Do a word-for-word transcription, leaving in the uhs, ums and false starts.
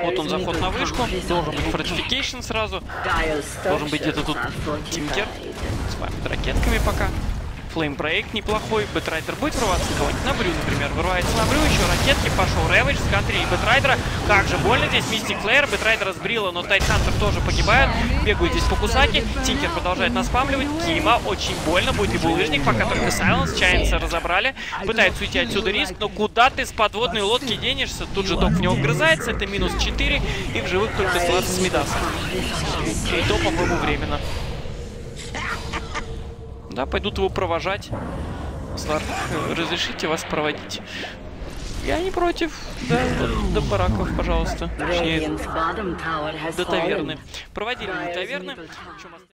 Вот он, заход на вышку. Должен быть фортификейшн сразу. Должен быть где-то тут Тинкер. Спамит ракетками пока. Флеймбрейк неплохой. Бэтрайдер будет врываться кого-нибудь? На Брю, например. Вырывается на Брю, еще ракетки. Пошел Рэвидж с кантри и Бэтрайдера. Как же больно здесь. Мистик Флеер. Бэтрайдера сбрила, но Тайтхантер тоже погибает. Бегают здесь по Кусаки. Тинкер продолжает наспамливать. Кима очень больно. Будет и булыжник. Пока только Сайленс. Чайнса разобрали. Пытается уйти отсюда риск. Но куда ты с подводной лодки денешься? Тут же док в него вгрызается. Это минус четыре. И в живых только Слад с Мидаса. И то, по-моему, временно. Да, пойдут его провожать. Сларк, разрешите вас проводить? Я не против. Да, до, до бараков, пожалуйста. Точнее, до таверны. Проводили до таверны.